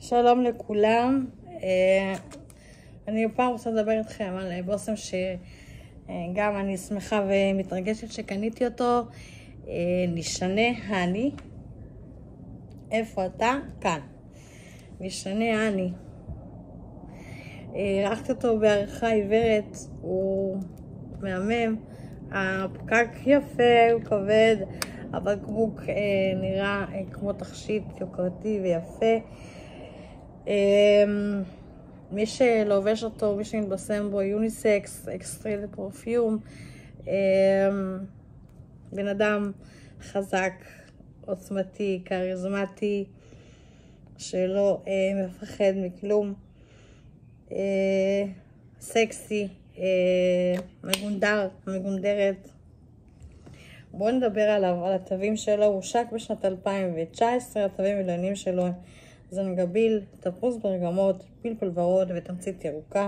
שלום לכולם. אני פעם רוצה לדבר איתכם על בושם שגם אני שמחה ומתרגשת שקניתי אותו. נשנה הני. איפה אתה? כאן. נשנה הני. ערכתי אותו בעריכה עיוורת, הוא מהמם, הפקק יפה, הוא כבד, הבקבוק נראה כמו תכשיט יוקרתי ויפה. מי שלובש אותו, מי שמתבשם בו, יוניסקס, אקסטרייל פרפיום, בן אדם חזק, עוצמתי, כריזמטי, שלא מפחד מכלום, סקסי, מגונדרת. בואו נדבר עליו, על התווים שלו. הוא הושק בשנת 2019, התווים העליונים שלו זנגביל, תפוז ברגמות, פלפל ורוד ותמצית ירוקה.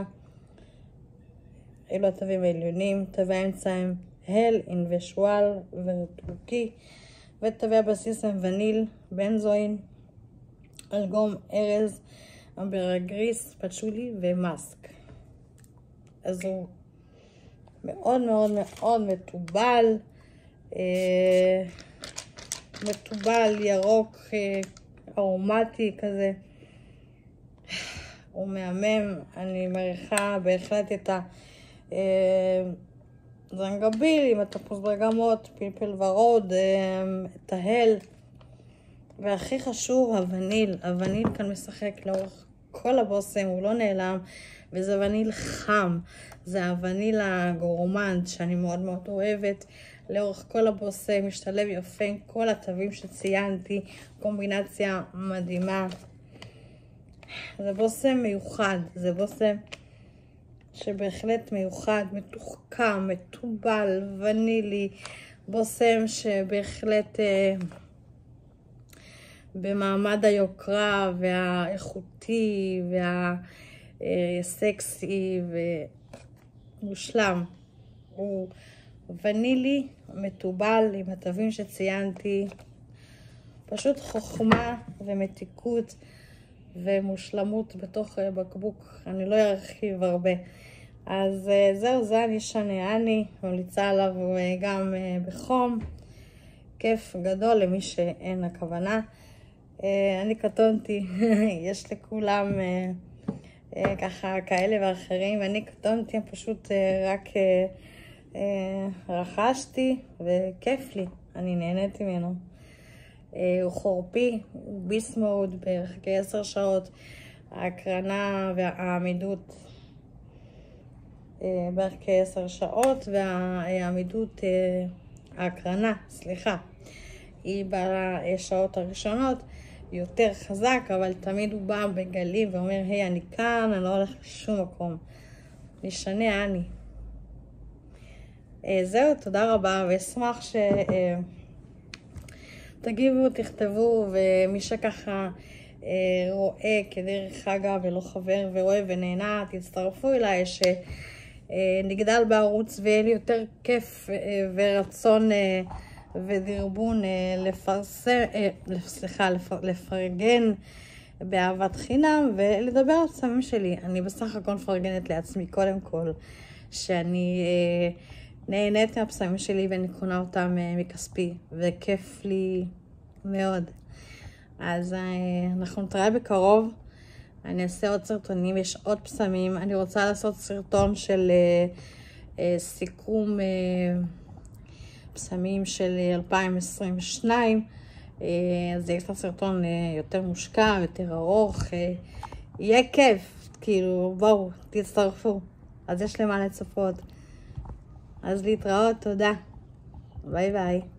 אלו התווים העליונים. תווי האמצע הם הל, אינבשואל וטורקי, ותווי הבסיס הם וניל, בנזוין, אלגום, ארז, אמברגריס, פצ'ולי ומאסק. אז הוא מאוד מאוד מאוד מטובל, מטובל ירוק ארומטי כזה. הוא מהמם. אני מעריכה בהחלט את הזנגביל עם התפוז ברגמות, פלפל ורוד, את ההל, והכי חשוב הווניל. הווניל כאן משחק לאורך כל הבושם, הוא לא נעלם, וזה וניל חם. זה הווניל הגורמנד שאני מאוד מאוד אוהבת. לאורך כל הבושם משתלב יפה עם כל התווים שציינתי, קומבינציה מדהימה. זה בושם מיוחד, זה בושם שבהחלט מיוחד, מתוחכם, מטובל, ונילי, בושם שבהחלט במעמד היוקרה והאיכותי והסקסי ומושלם. הוא ונילי, מטובל עם התווים שציינתי, פשוט חוכמה ומתיקות ומושלמות בתוך בקבוק. אני לא ארחיב הרבה. אז זהו, זה הנשנה הני, ממליצה עליו גם בחום. כיף גדול למי שאין הכוונה. אני קטונתי, יש לכולם ככה כאלה ואחרים, אני קטונתי, פשוט רק רכשתי וכיף לי, אני נהניתי ממנו. הוא חורפי, הוא ביס מוד בערך כ10 שעות, ההקרנה והעמידות בערך כ10 שעות, והעמידות, ההקרנה, סליחה, היא בשעות הראשונות יותר חזק, אבל תמיד הוא בא בגלים ואומר, היי, אני כאן, אני לא הולך לשום מקום. נשנה אני. זהו, תודה רבה, ואשמח שתגיבו, תכתבו, ומי שככה רואה כדרך אגב ולא חבר ורואה ונהנה, תצטרפו אליי, שנגדל בערוץ ויהיה לי יותר כיף ורצון ודרבון לפרגן באהבת חינם ולדבר על סמים שלי. אני בסך הכל מפרגנת לעצמי קודם כל, שאני נהנית מהפסמים שלי ואני קונה אותם מכספי, וכיף לי מאוד. אז אנחנו נתראה בקרוב. אני אעשה עוד סרטונים, יש עוד פסמים. אני רוצה לעשות סרטון של סיכום פסמים של 2022. אז יהיה סרטון יותר מושקע, יותר ארוך. יהיה כיף, כאילו, בואו, תצטרפו. אז יש למה לצפות. אז להתראות, תודה. ביי ביי.